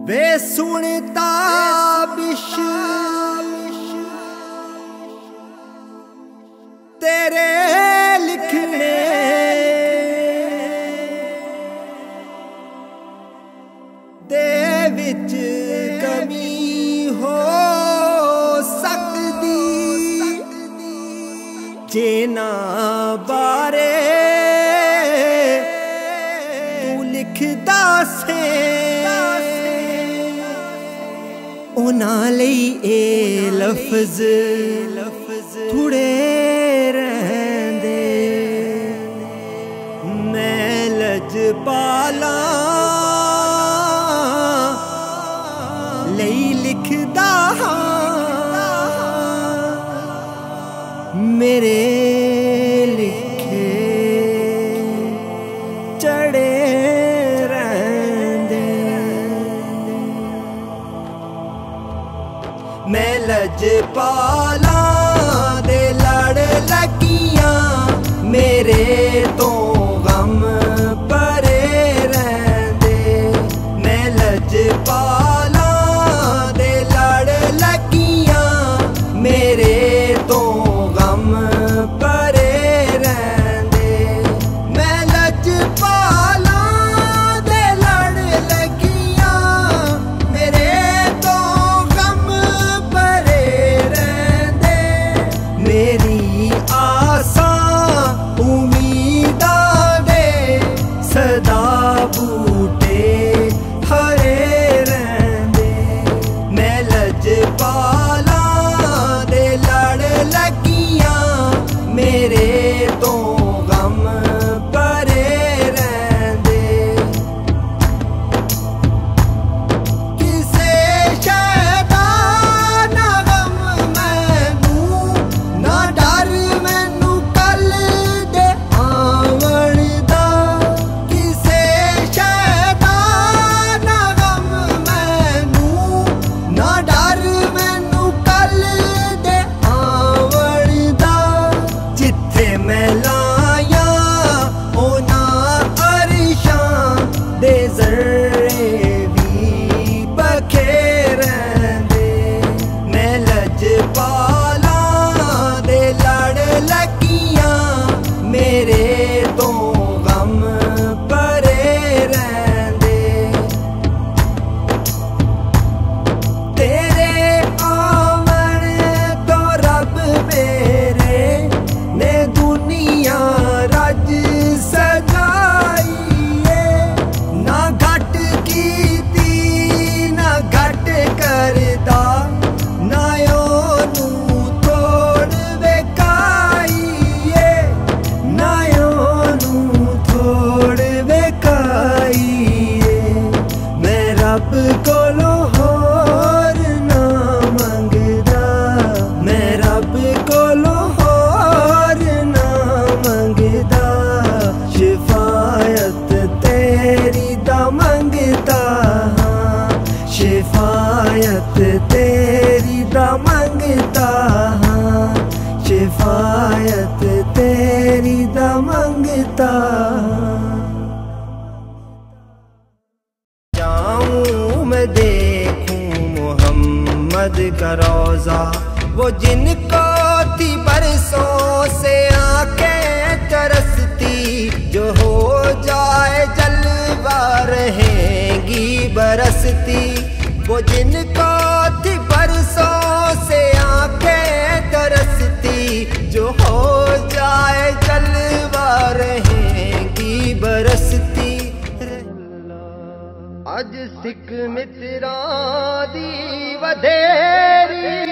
वे सुनता बिश तेरे लिखने दे विच कमी हो सकदी जे ना बारे तू लिखदा से उन्हां लई ए लफ्ज थोड़े रहंदे मैं लजपाला लई लिखदा मेरे लिखे चढ़े रहंदे मैं लजपाला दे लड़ लगियां मेरे तो गम परे रहंदे मैं लजपाला दे लड़ लगियां मेरे तो गम परे रहंदे मैं लजपाला दे लड़ लगियां मेरे तो गम परे रहंदे मेरी आसा उम्मीदा दे सदा बूटे हरे रहंदे मैं लजपाला दे लड़ लगियां मेरे तो गम परे रहंदे किसे शैदा ना गम मैनू ना डर मैनू कल दे आवन दा किसे शैदा ना गम मैनू ना डर मैनू कल दे आवन दा जिथे मैं लाया ओना अरशां दे ज़र्रे भी बखेर रहंदे मैं लजपाला दे लड़ लगियां मेरे तो गम परे रहंदे तेरे आवन तो रब मेरे ने दुनिया रज सजाई ना घट कीती ना घट करदा ना ओनू थोड़ वेकाई ना ओनू थोड़ वेकाई मैं रब कोलो होर ना मंगदा मैं रब कोलो होर ना मंगदा शिफायत तेरी दा मंगदा हां शिफायत तेरी दा मंगदा हां शिफायत तेरी दा मंगदा जाऊं मैं देखूं मोहम्मद का रोजा वो जिनको थी बरसों से आंखें तरसती जो हो जाए जलवा रहेगी बरसती वो जिनको थी बरसों से आंखें तरसती जो हो जाए जलवा रहेगी बरसती अज सिख मित्रां दी वधेरी